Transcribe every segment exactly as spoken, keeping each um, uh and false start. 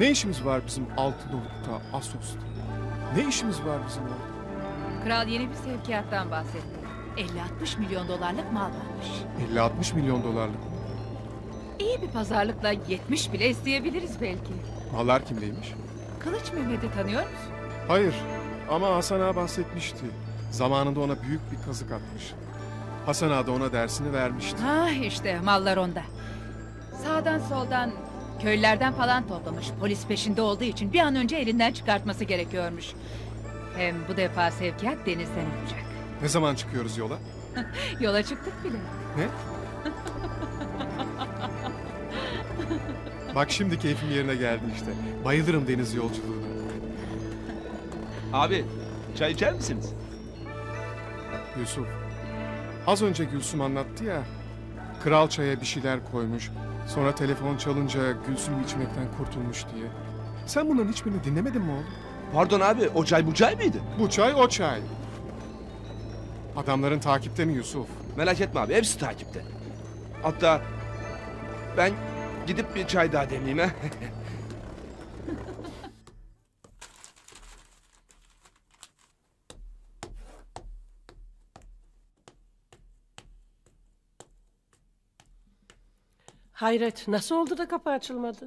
Ne işimiz var bizim Altınoluk'ta, Assos'ta? Ne işimiz var bizim orada? Kral yeni bir sevkiyattan bahsetti. elli altmış milyon dolarlık mal varmış. elli altmış milyon dolarlık mı? İyi bir pazarlıkla yetmiş bile isteyebiliriz belki. Mallar kimdeymiş? Kılıç Mehmet'i tanıyor musun? Hayır ama Hasan Ağa bahsetmişti. Zamanında ona büyük bir kazık atmış. Hasan Ağa da ona dersini vermişti. Ha işte mallar onda. Sağdan soldan köylülerden falan toplamış. Polis peşinde olduğu için bir an önce elinden çıkartması gerekiyormuş. Hem bu defa sevkiyat denizden olacak. Ne zaman çıkıyoruz yola? Yola çıktık bile. Ne? Bak şimdi keyfim yerine geldi işte. Bayılırım deniz yolculuğuna. Abi çay içer misiniz? Yusuf, az önce Gülsüm anlattı ya. Kral çaya bir şeyler koymuş. Sonra telefon çalınca Gülsüm içmekten kurtulmuş diye. Sen bunların hiçbirini dinlemedin mi oğlum? Pardon abi, o çay bu çay mıydı? Bu çay o çay. Adamların takipte mi Yusuf? Merak etme abi, hepsi takipte. Hatta ben gidip bir çay daha demleyeyim ha. Hayret, nasıl oldu da kapı açılmadı?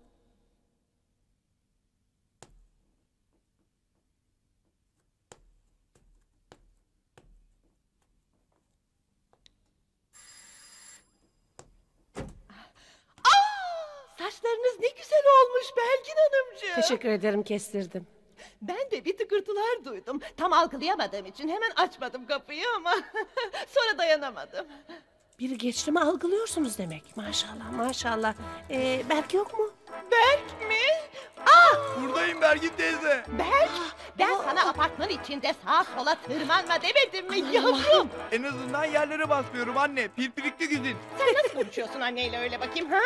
Saçlarınız ne güzel olmuş Belgin Hanımcığım. Teşekkür ederim, kestirdim. Ben de bir tıkırtılar duydum. Tam algılayamadığım için hemen açmadım kapıyı ama sonra dayanamadım. Biri geçti mi algılıyorsunuz demek. Maşallah maşallah. Ee, Berk yok mu? Berk mi? Ah! Buradayım Bergin teyze. Berk! Ben sana apartman içinde sağa sola tırmanma demedim mi yavrum? En azından yerlere basmıyorum anne. Pirpirikli güzin. Sen nasıl konuşuyorsun anneyle öyle bakayım ha?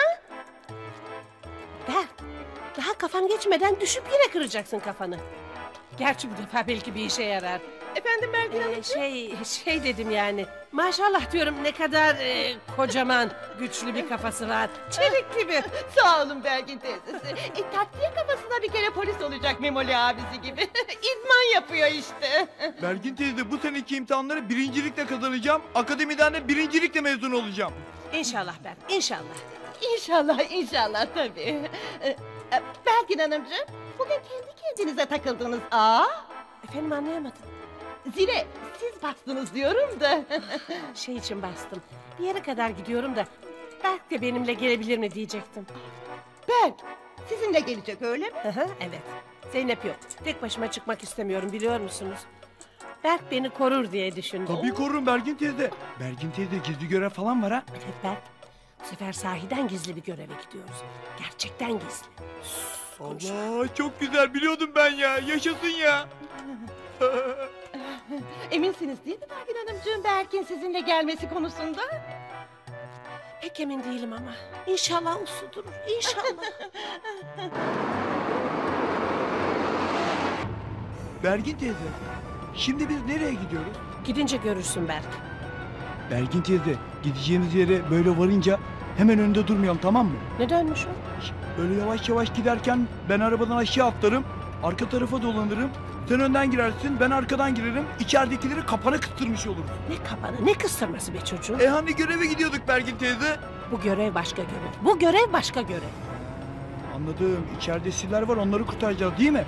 Berk, daha kafan geçmeden düşüp yine kıracaksın kafanı. Gerçi bu defa belki bir işe yarar. Efendim Belgin Ee, Hanımcığım? şey, şey dedim yani. Maşallah diyorum, ne kadar e, kocaman, güçlü bir kafası var. Çelik gibi. Sağ olun Belgin teyzesi. E, takviye kafasına bir kere polis olacak Memoli abisi gibi. İdman yapıyor işte. Bergin teyze, bu seneki imtihanları birincilikle kazanacağım. Akademiden de birincilikle mezun olacağım. İnşallah Berk, inşallah. İnşallah, inşallah tabii. Ee, e, Belgin Hanımcığım, bugün kendi kendinize takıldınız. Aa, Efendim, anlayamadım. zile siz bastınız diyorum da. Şey için bastım. Bir yere kadar gidiyorum da Berk de benimle gelebilir mi diyecektim. Berk, sizinle gelecek öyle mi? Hı hı, evet. Zeynep yok. Tek başıma çıkmak istemiyorum, biliyor musunuz? Berk beni korur diye düşündüm. Tabii korurum Bergin teyze. Bergin teyze, gizli görev falan var ha. Evet Berk. Bu sefer sahiden gizli bir göreve gidiyoruz. Gerçekten gizli. Allah, çok güzel, biliyordum ben ya. Yaşasın ya. Eminsiniz değil mi Belgin Hanımcığım Berk'in sizinle gelmesi konusunda? Pek emin değilim ama. İnşallah uslu durur. İnşallah. Bergin teyze, şimdi biz nereye gidiyoruz? Gidince görürsün Berk. Bergin teyze, gideceğimiz yere böyle varınca hemen önünde durmayalım, tamam mı? Ne dönmüş o? Böyle yavaş yavaş giderken ben arabadan aşağı atlarım, arka tarafa dolanırım. Sen önden girersin, ben arkadan girerim. İçeridekileri kapana kıstırmış oluruz. Ne kapanı, ne kıstırması be çocuğum. E hani göreve gidiyorduk Bergin teyze? Bu görev başka görev. Bu görev başka görev. Anladım. İçeride siller var, onları kurtaracağız değil mi?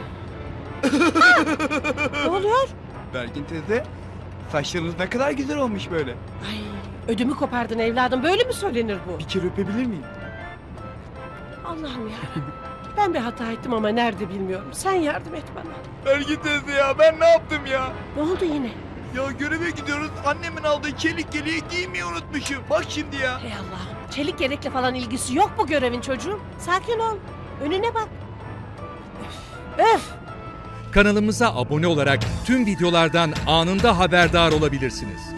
Ne oluyor? Bergin teyze, saçlarınız ne kadar güzel olmuş böyle. Ay, ödümü kopardın evladım. Böyle mi söylenir bu? Bir kere öpebilir miyim? Allah'ım ya. Ben bir hata ettim ama nerede bilmiyorum. Sen yardım et bana. Bergin teyze ya, ben ne yaptım ya? Ne oldu yine? Ya göreve gidiyoruz, annemin aldığı çelik yeleği giymeyi unutmuşum. Bak şimdi ya. Hey Allah'ım. Çelik yelekle falan ilgisi yok bu görevin çocuğum. Sakin ol. Önüne bak. Öf. Öf. Kanalımıza abone olarak tüm videolardan anında haberdar olabilirsiniz.